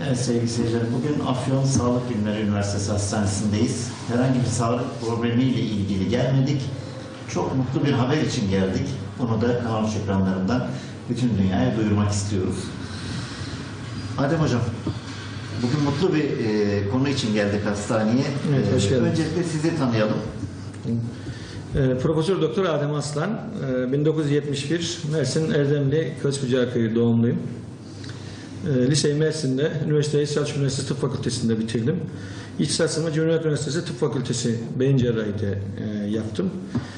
Evet sevgili seyirciler, bugün Afyon Sağlık Bilimleri Üniversitesi Hastanesi'ndeyiz. Herhangi bir sağlık problemiyle ilgili gelmedik. Çok mutlu bir haber için geldik. Bunu da kanal ekranlarından bütün dünyaya duyurmak istiyoruz. Adem Hocam, bugün mutlu bir konu için geldik hastaneye. Evet, hoş geldiniz. Öncelikle sizi tanıyalım. Profesör Doktor Adem Aslan, 1971 Mersin Erdemli Kılıçbucakköy doğumluyum. Liseyi Mersin'de, üniversiteyi Selçuk Üniversitesi Tıp Fakültesi'nde bitirdim. İhtisasımı Cumhuriyet Üniversitesi Tıp Fakültesi Beyin Cerrahi'de yaptım.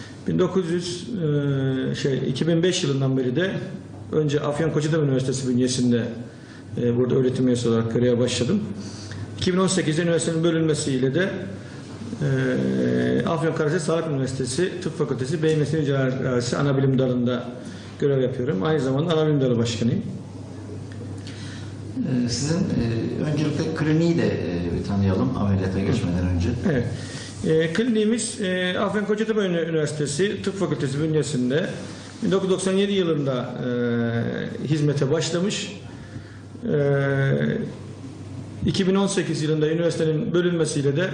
2005 yılından beri de önce Afyonkarahisar Üniversitesi bünyesinde burada öğretim üyesi olarak göreve başladım. 2018'de üniversitenin bölünmesiyle de Afyonkarahisar Sağlık Üniversitesi Tıp Fakültesi Beyin Mesleği Cerrahisi Anabilim Dalı'nda görev yapıyorum. Aynı zamanda Anabilim Dalı Başkanıyım. Sizin öncelikle kliniği de bir tanıyalım ameliyata geçmeden önce. Evet. Kliniğimiz Afyonkarahisar Üniversitesi Tıp Fakültesi bünyesinde 1997 yılında hizmete başlamış. 2018 yılında üniversitenin bölünmesiyle de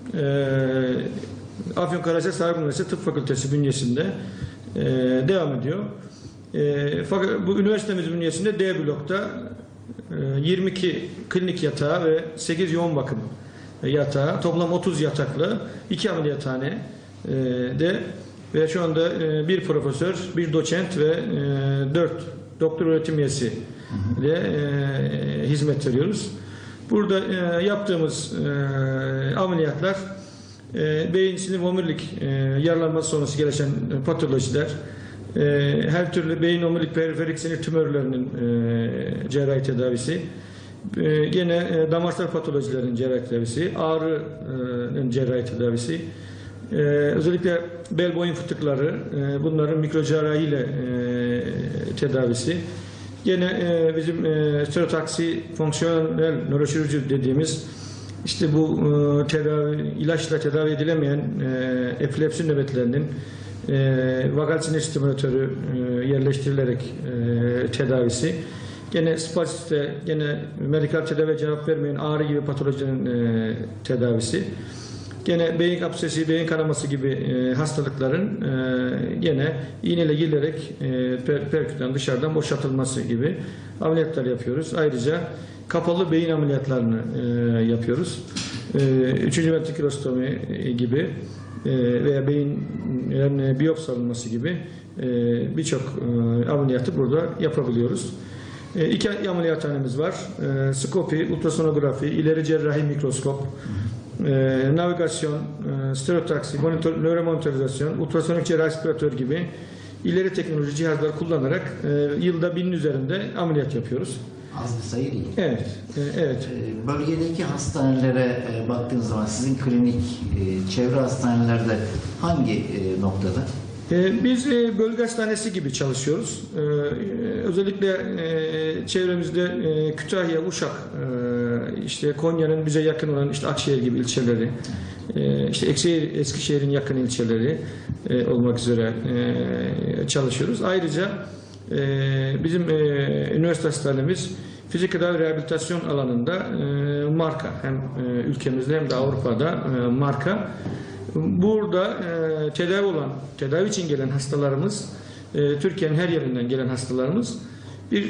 Afyonkarahisar Sağlık Üniversitesi Tıp Fakültesi bünyesinde devam ediyor. Fakat bu üniversitemiz bünyesinde D blokta 22 klinik yatağı ve 8 yoğun bakım yatağı, toplam 30 yataklı 2 ameliyathane de ve şu anda bir profesör, bir doçent ve 4 doktor öğretim üyesi ile hizmet veriyoruz. Burada yaptığımız ameliyatlar beyin sinir omurilik yaralanması sonrası gelişen patolojiler, her türlü beyin omurilik periferik sinir tümörlerinin cerrahi tedavisi, gene damarsal patolojilerin cerrahi tedavisi, ağrının cerrahi tedavisi, özellikle bel boyun fıtıkları, bunların mikro cerrahi ile tedavisi, gene bizim stereotaksi fonksiyonel nöroşirurji dediğimiz işte bu ilaçla tedavi edilemeyen epilepsi nöbetlerinin vagal sinir stimülatörü yerleştirilerek tedavisi, gene spasiste, gene medikal tedaviye cevap vermeyen ağrı gibi patolojilerin tedavisi, gene beyin absesi, beyin kanaması gibi hastalıkların gene iğneyle girilerek perkütten dışarıdan boşaltılması gibi ameliyatlar yapıyoruz. Ayrıca kapalı beyin ameliyatlarını yapıyoruz. 3. ventrikülostomi gibi veya beyin biyopsi alınması gibi birçok ameliyatı burada yapabiliyoruz. 2 ameliyathanemiz var. Skopi, ultrasonografi, ileri cerrahi mikroskop, navigasyon, stereotaksi, nöromonitorizasyon, ultrasonik cerrahi aspiratör gibi ileri teknoloji cihazlar kullanarak yılda 1000'in üzerinde ameliyat yapıyoruz. Az bir sayı değil. Evet, evet. Bölgedeki hastanelere baktığınız zaman sizin klinik, çevre hastanelerde hangi noktada? Biz bölge hastanesi gibi çalışıyoruz. Özellikle çevremizde Kütahya, Uşak, işte Konya'nın bize yakın olan işte Akşehir gibi ilçeleri, işte Eskişehir'in yakın ilçeleri olmak üzere çalışıyoruz. Ayrıca bizim üniversite hastanemiz fizik tedavi rehabilitasyon alanında marka, hem ülkemizde hem de Avrupa'da marka. Burada tedavi için gelen hastalarımız, Türkiye'nin her yerinden gelen hastalarımız bir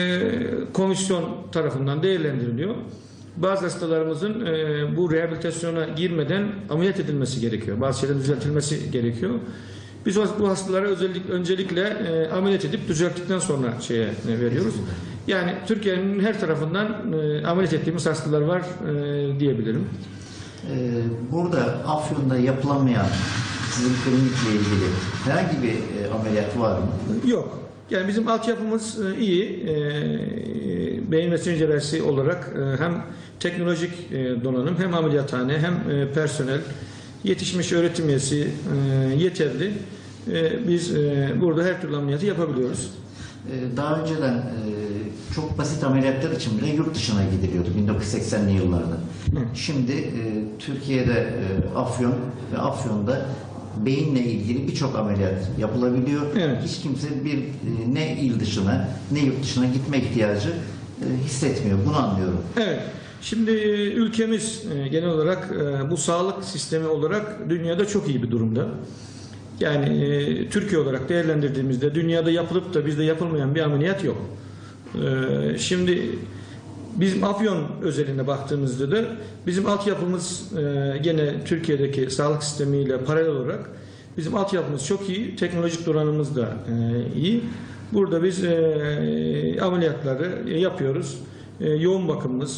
komisyon tarafından değerlendiriliyor. Bazı hastalarımızın bu rehabilitasyona girmeden ameliyat edilmesi gerekiyor. Bazı şeylerin düzeltilmesi gerekiyor. Biz bu hastalara öncelikle ameliyat edip düzelttikten sonra veriyoruz. Yani Türkiye'nin her tarafından ameliyat ettiğimiz hastalar var diyebilirim. Burada Afyon'da yapılamayan sizin klinikle ilgili herhangi bir ameliyat var mı? Yok. Yani bizim altyapımız iyi. Beyin ve sinir cerrahisi olarak hem teknolojik donanım, hem ameliyathane, hem personel, yetişmiş öğretim üyesi yeterli. Biz burada her türlü ameliyatı yapabiliyoruz. Daha önceden çok basit ameliyatlar için bile yurt dışına gidiliyordu 1980'li yıllarda. Şimdi Türkiye'de Afyon ve Afyon'da beyinle ilgili birçok ameliyat yapılabiliyor. Evet. Hiç kimse ne il dışına ne yurt dışına gitme ihtiyacı hissetmiyor. Bunu anlıyorum. Evet. Şimdi ülkemiz genel olarak bu sağlık sistemi olarak dünyada çok iyi bir durumda. Yani Türkiye olarak değerlendirdiğimizde dünyada yapılıp da bizde yapılmayan bir ameliyat yok. Şimdi bizim Afyon özelinde baktığımızda da bizim altyapımız gene Türkiye'deki sağlık sistemiyle paralel olarak bizim altyapımız çok iyi, teknolojik donanımımız da iyi. Burada biz ameliyatları yapıyoruz. Yoğun bakımımız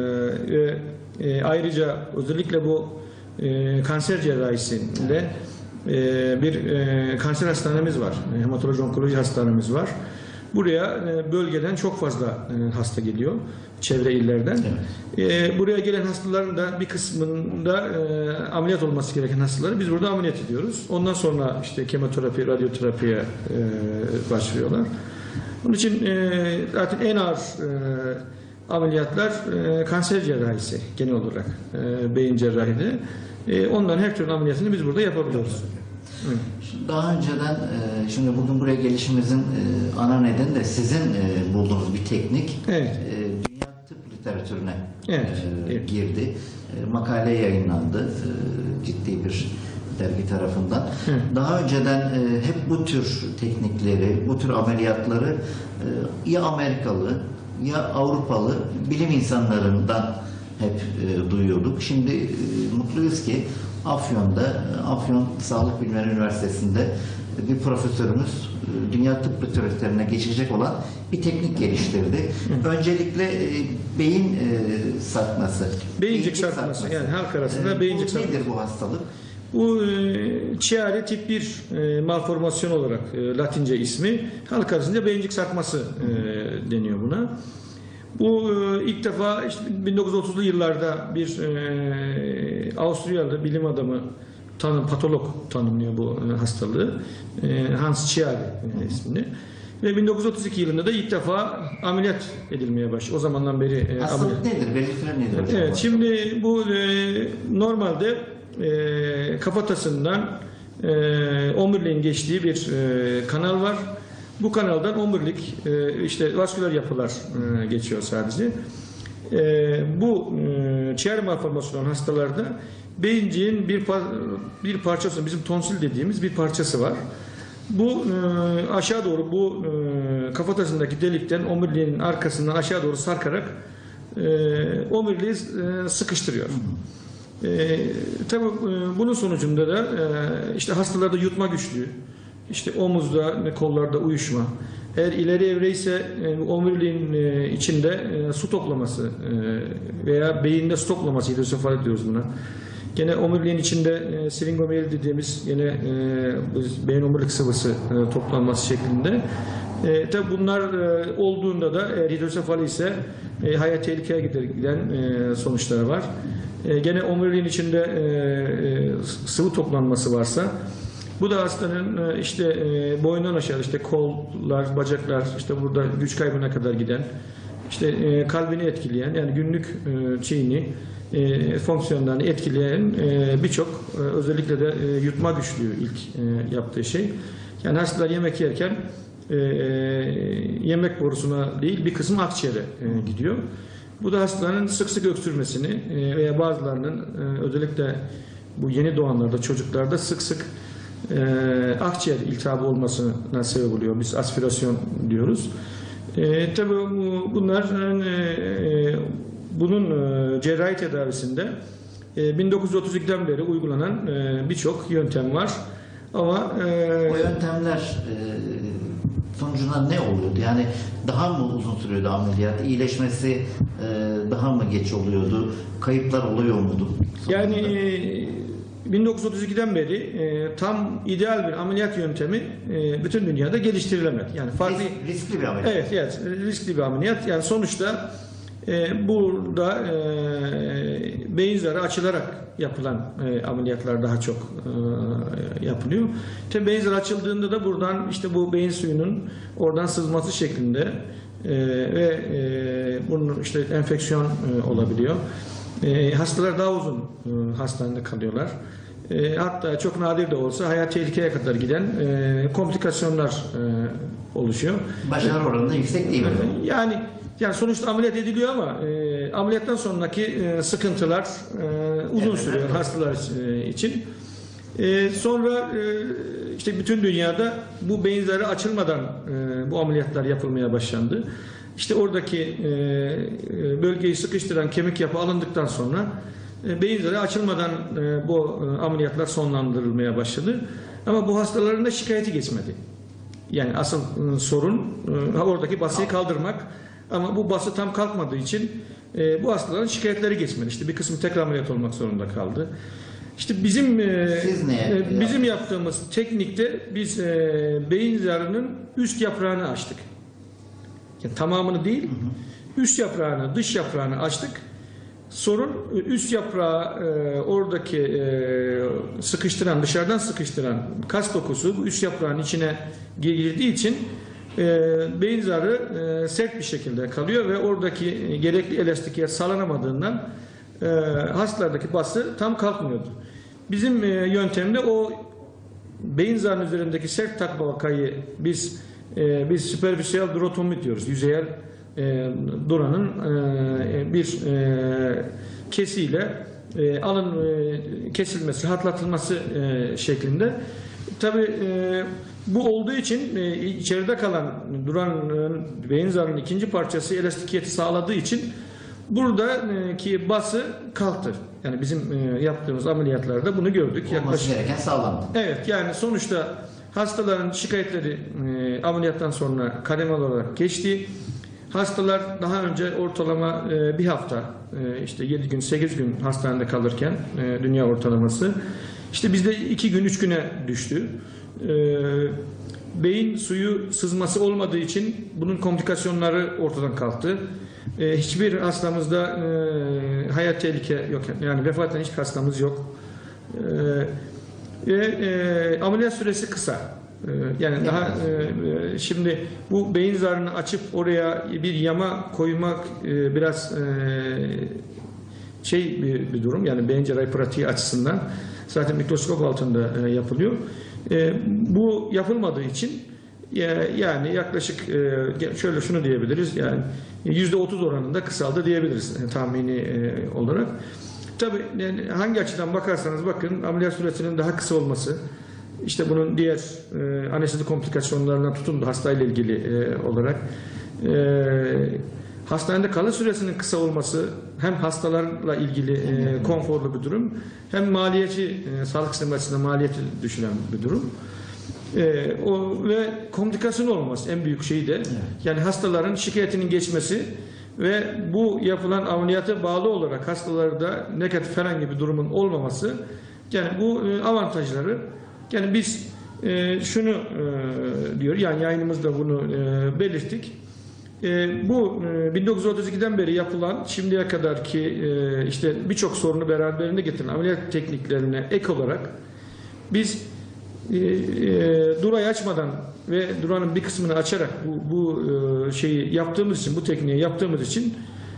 ayrıca özellikle bu kanser cerrahisinde bir kanser hastanemiz var. Hematoloji onkoloji hastanemiz var. Buraya bölgeden çok fazla hasta geliyor. Çevre illerden. Evet. Buraya gelen hastaların da bir kısmında ameliyat olması gereken hastaları biz burada ameliyat ediyoruz. Ondan sonra işte kemoterapi, radyoterapiye başlıyorlar. Onun için zaten en ağır ameliyatlar kanser cerrahisi genel olarak beyin cerrahide. Onların her türlü ameliyatını biz burada yapabiliyoruz. Evet. Daha önceden, şimdi bugün buraya gelişimizin ana nedeni de sizin bulduğunuz bir teknik. Evet. Dünya tıp literatürüne evet. girdi. Makale yayınlandı ciddi bir dergi tarafından. Evet. Daha önceden hep bu tür teknikleri, bu tür ameliyatları ya Amerikalı ya Avrupalı bilim insanlarından hep duyuyorduk. Şimdi mutluyuz ki Afyon'da, Afyon Sağlık Bilimleri Üniversitesi'nde bir profesörümüz dünya tıp literatürüne geçecek olan bir teknik geliştirdi. Öncelikle beyin sarkması. Beyincik sarkması. Yani halk arasında beyincik sarkması. Nedir bu hastalık? Bu Chiari tip 1 malformasyon olarak Latince ismi. Halk arasında beyincik sarkması deniyor buna. Bu ilk defa işte 1930'lu yıllarda bir Avusturyalı bilim adamı patolog tanımlıyor bu hastalığı. Hans Chiari ismini. Ve 1932 yılında da ilk defa ameliyat edilmeye başladı. O zamandan beri hastalık nedir? Belirtiler nedir hocam? Evet, şimdi bu normalde kafatasından omuriliğin geçtiği bir kanal var. Bu kanaldan omurilik, işte vasküler yapılar geçiyor sadece. Bu Chiari malformasyon hastalarda beyinciğin bir parçası, bizim tonsil dediğimiz bir parçası var. Bu aşağı doğru bu kafatasındaki delikten omuriliğin arkasından aşağı doğru sarkarak omuriliği sıkıştırıyor. Tabii bunun sonucunda da işte hastalarda yutma güçlüğü, işte omuzda ve kollarda uyuşma, eğer ileri evre ise omuriliğin içinde su toplaması veya beyinde su toplaması, hidrosefali diyoruz buna. Gene omuriliğin içinde sringomyeli dediğimiz yine beyin omurilik sıvısı toplanması şeklinde. Tabi bunlar olduğunda da eğer hidrosefali ise hayat tehlikeye giden sonuçları var. Gene omuriliğin içinde sıvı toplanması varsa bu da hastanın işte boyundan aşağı işte kollar, bacaklar, işte burada güç kaybına kadar giden, işte kalbini etkileyen, yani günlük şeyini, fonksiyonlarını etkileyen birçok özellikle de yutma güçlüğü ilk yaptığı şey. Yani hastalar yemek yerken yemek borusuna değil bir kısmı akciğere gidiyor. Bu da hastaların sık sık öksürmesini veya bazılarının özellikle bu yeni doğanlarda, çocuklarda sık sık akciğer iltihabı olmasına sebep oluyor. Biz aspirasyon diyoruz. Tabii bunlar bunun cerrahi tedavisinde 1932'den beri uygulanan birçok yöntem var. Ama o yöntemler sonucunda ne oluyordu? Yani daha mı uzun sürüyordu ameliyat? İyileşmesi daha mı geç oluyordu? Kayıplar oluyor muydu? Yani 1932'den beri tam ideal bir ameliyat yöntemi bütün dünyada geliştirilemedi. Yani farklı riskli bir ameliyat. Evet, riskli bir ameliyat. Yani sonuçta burada beyin zarı açılarak yapılan ameliyatlar daha çok yapılıyor. Tabii beyin zarı açıldığında da buradan işte bu beyin suyunun oradan sızması şeklinde ve bunun işte enfeksiyon olabiliyor. Hastalar daha uzun hastanede kalıyorlar. Hatta çok nadir de olsa hayat tehlikeye kadar giden komplikasyonlar oluşuyor. Başarı oranı da yüksek değil mi? Yani Yani sonuçta ameliyat ediliyor ama ameliyattan sonraki sıkıntılar uzun sürüyor hastalar için. Sonra işte bütün dünyada bu beyin zarı açılmadan bu ameliyatlar yapılmaya başlandı. İşte oradaki bölgeyi sıkıştıran kemik yapı alındıktan sonra beyin zarı açılmadan bu ameliyatlar sonlandırılmaya başladı. Ama bu hastaların da şikayeti geçmedi. Yani asıl sorun oradaki basıyı kaldırmak. Ama bu bası tam kalkmadığı için bu hastaların şikayetleri geçmedi. İşte bir kısmı tekrar ameliyat olmak zorunda kaldı. İşte bizim yaptığımız teknikte biz beyin zarının üst yaprağını açtık. Yani tamamını değil, üst yaprağını, dış yaprağını açtık. Sorun üst yaprağı oradaki sıkıştıran, dışarıdan sıkıştıran kas dokusu bu üst yaprağın içine girdiği için beyin zarı sert bir şekilde kalıyor ve oradaki gerekli elastikiyet sağlanamadığından hastalardaki bası tam kalkmıyordu. Bizim yöntemde o beyin zarının üzerindeki sert tabakayı biz superficial durotomi diyoruz. Yüzeyel duranın bir kesiyle alın kesilmesi, rahatlatılması şeklinde. Tabii bu olduğu için içeride kalan duran beyin zarının ikinci parçası elastikiyeti sağladığı için buradaki bası kalktı. Yani bizim yaptığımız ameliyatlarda bunu gördük. Olması gereken sağlandı. Evet, yani sonuçta hastaların şikayetleri ameliyattan sonra kademeli olarak geçti. Hastalar daha önce ortalama bir hafta, işte 7 gün, 8 gün hastanede kalırken dünya ortalaması, işte bizde 2 gün, 3 güne düştü. Beyin suyu sızması olmadığı için bunun komplikasyonları ortadan kalktı. Hiçbir hastamızda hayat tehlike yok. Yani vefat eden hiçbir hastamız yok. Ameliyat süresi kısa. Yani daha şimdi bu beyin zarını açıp oraya bir yama koymak biraz bir durum. Yani beyin cerrahi pratiği açısından zaten mikroskop altında yapılıyor. Bu yapılmadığı için yani yaklaşık şöyle şunu diyebiliriz, yani %30 oranında kısaldı diyebiliriz tahmini olarak. Tabii yani hangi açıdan bakarsanız bakın ameliyat süresinin daha kısa olması, işte bunun diğer anestezi komplikasyonlarına tutun da hastayla ilgili olarak hastanede kalış süresinin kısa olması hem hastalarla ilgili konforlu bir durum, hem maliyeti sağlık sistemi açısından maliyeti düşüren bir durum. Ve komplikasyon olmaması en büyük şey de. Evet. Yani hastaların şikayetinin geçmesi ve bu yapılan ameliyata bağlı olarak hastalarda negatif herhangi bir durumun olmaması, yani bu avantajları. Yani biz şunu diyor, yani yayınımızda bunu belirttik. Bu 1932'den beri yapılan, şimdiye kadar ki işte birçok sorunu beraberinde getiren ameliyat tekniklerine ek olarak biz durayı açmadan ve duranın bir kısmını açarak bu şeyi yaptığımız için, bu tekniği yaptığımız için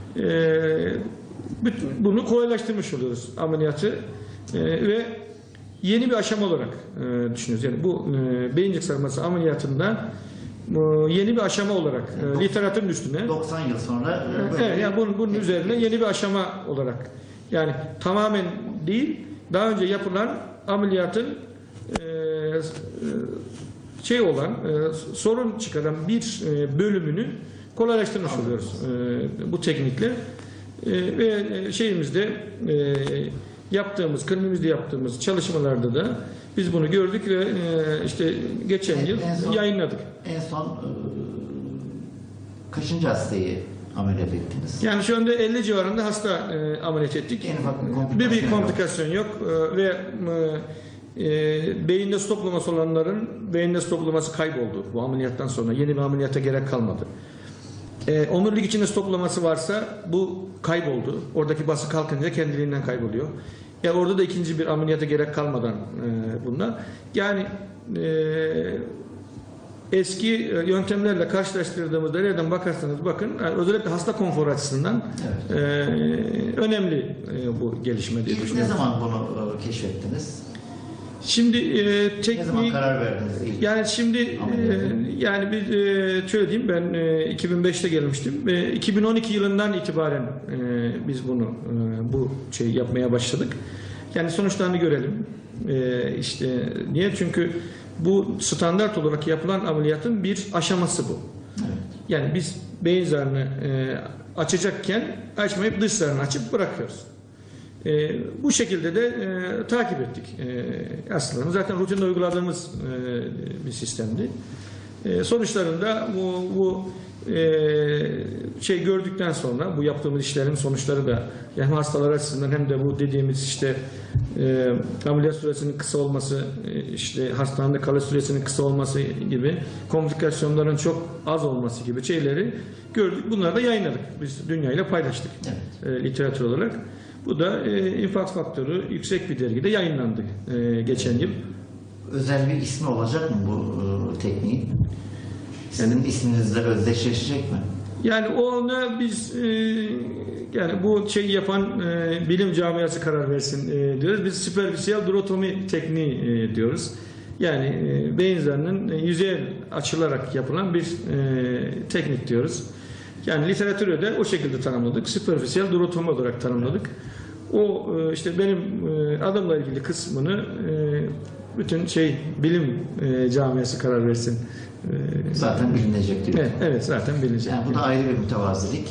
bunu kolaylaştırmış oluyoruz ameliyatı ve yeni bir aşama olarak düşünüyoruz. Yani bu beyincik sarması ameliyatında yeni bir aşama olarak literatürün üstüne 90 yıl sonra evet, yani bunun üzerine yeni bir aşama olarak, yani tamamen değil, daha önce yapılan ameliyatın sorun çıkaran bir bölümünü kolaylaştırmış oluyoruz bu teknikle. Ve şeyimizde kliniğimizde yaptığımız çalışmalarda da biz bunu gördük ve işte geçen yıl yayınladık. En son kaçıncı hastayı ameliyat ettiniz? Yani şu anda 50 civarında hasta ameliyat ettik. Bir komplikasyon yok ve beyinde stoplaması olanların beyinde stoplaması kayboldu bu ameliyattan sonra. Yeni bir ameliyata gerek kalmadı. Omurilik içinde stoplaması varsa bu kayboldu. Oradaki bası kalkınca kendiliğinden kayboluyor. Orada da ikinci bir ameliyata gerek kalmadan bunlar. Yani eski yöntemlerle karşılaştırdığımızda nereden bakarsanız bakın, yani özellikle hasta konforu açısından önemli bu gelişme diye düşünüyorum. Ne zaman bunu keşfettiniz? Şimdi Ne zaman teknik karar verdiniz ilk? yani şimdi yani bir şöyle diyeyim, ben 2005'te gelmiştim. 2012 yılından itibaren biz bunu bu şeyi yapmaya başladık. Yani sonuçlarını görelim. İşte niye? Çünkü bu standart olarak yapılan ameliyatın bir aşaması bu. Evet. Yani biz beyin zarını açacakken açmayıp dış zarını açıp bırakıyoruz. Bu şekilde de takip ettik hastalarını. Zaten rutinde uyguladığımız bir sistemdi. Sonuçlarında bu şey gördükten sonra bu yaptığımız işlerin sonuçları da hem hastalar açısından hem de bu dediğimiz işte ameliyat süresinin kısa olması, işte hastanede kalış süresinin kısa olması gibi, komplikasyonların çok az olması gibi şeyleri gördük. Bunları da yayınladık. Biz dünyayla paylaştık. Evet. Literatür olarak. Bu da infarkt faktörü yüksek bir dergide yayınlandı geçen yıl. Özel bir ismi olacak mı bu tekniğin? Sizin isminizle özdeşleşecek mi? Yani ona biz yani bu şeyi yapan bilim camiası karar versin diyoruz. Biz süperfisiyel durotomi tekniği diyoruz. Yani beyin zarının yüzeyel açılarak yapılan bir teknik diyoruz. Yani literatürde de o şekilde tanımladık. Süperfisiyel durotomi olarak tanımladık. O işte benim adımla ilgili kısmını bütün bilim camiası karar versin. Zaten bilinecek diyor. Evet, zaten bilinecek. Yani bu da ayrı bir mütevazilik.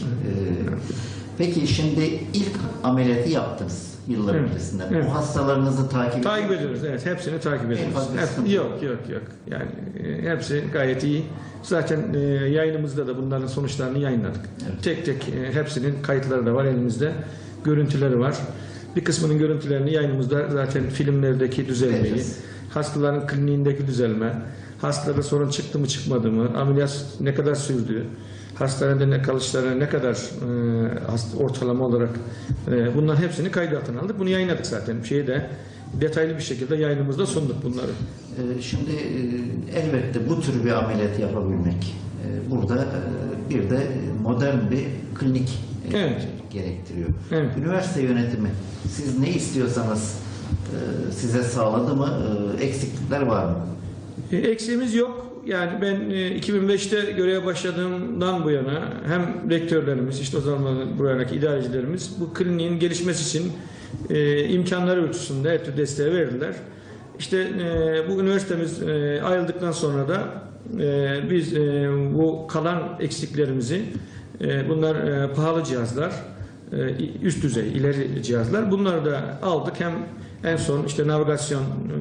Peki şimdi ilk ameliyatı yaptınız yıllar öncesinde. Evet. Bu hastalarınızı takip ediyoruz. Evet, hepsini takip ediyoruz. fazla sıkıntı Yok. Yani hepsi gayet iyi. Zaten yayınımızda da bunların sonuçlarını yayınladık. Evet. Tek tek hepsinin kayıtları da var elimizde. Görüntüleri var. Bir kısmının görüntülerini yayınımızda zaten filmlerdeki düzelmeyi, Evet. hastaların kliniğindeki düzelme, hastalarda sorun çıktı mı çıkmadı mı, ameliyat ne kadar sürdü, hastanede ne kalışları ne kadar ortalama olarak bunların hepsini kaydı altına aldık. Bunu yayınladık zaten. Detaylı bir şekilde yayınımızda sunduk bunları. Şimdi elbette bu tür bir ameliyat yapabilmek burada bir de modern bir klinik Evet. gerektiriyor. Evet. Üniversite yönetimi siz ne istiyorsanız size sağladı mı? Eksiklikler var mı? Eksiğimiz yok. Yani ben 2005'te göreve başladığımdan bu yana hem rektörlerimiz, işte o zaman buradaki idarecilerimiz bu kliniğin gelişmesi için imkanları ölçüsünde her türlü desteği verdiler. İşte bu üniversitemiz ayrıldıktan sonra da biz bu kalan eksiklerimizi, bunlar pahalı cihazlar, üst düzey, ileri cihazlar, bunları da aldık. Hem en son işte navigasyon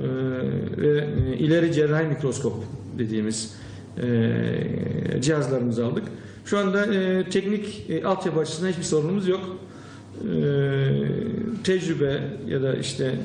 ve ileri cerrahi mikroskop dediğimiz cihazlarımızı aldık. Şu anda teknik altyapı açısından hiçbir sorunumuz yok. Tecrübe ya da işte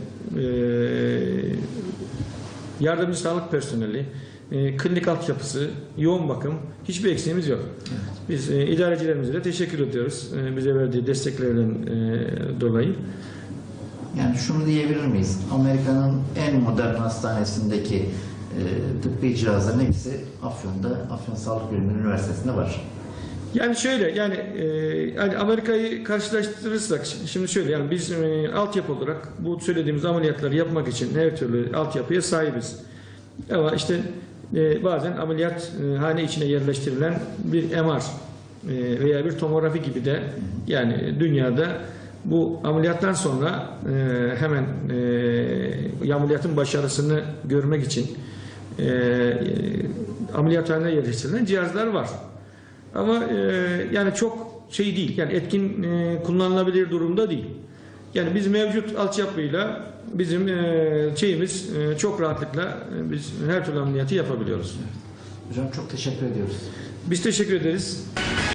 yardımcı sağlık personeli, klinik altyapısı, yoğun bakım, hiçbir eksiğimiz yok. Biz idarecilerimize de teşekkür ediyoruz. Bize verdiği desteklerden dolayı. Yani şunu diyebilir miyiz? Amerika'nın en modern hastanesindeki tıbbi cihazların hepsi Afyon'da, Afyon Sağlık Bilimleri Üniversitesi'nde var. Yani şöyle, yani Amerika'yı karşılaştırırsak şimdi şöyle, yani biz altyapı olarak bu söylediğimiz ameliyatları yapmak için her türlü altyapıya sahibiz. Ama işte bazen ameliyathane içine yerleştirilen bir MR veya bir tomografi gibi de yani dünyada bu ameliyattan sonra hemen ameliyatın başarısını görmek için ameliyathaneye yerleştirilen cihazlar var. Ama yani çok şey değil, yani etkin kullanılabilir durumda değil. Yani biz mevcut altyapıyla bizim çok rahatlıkla biz her türlü ameliyatı yapabiliyoruz. Hocam çok teşekkür ediyoruz. Biz teşekkür ederiz.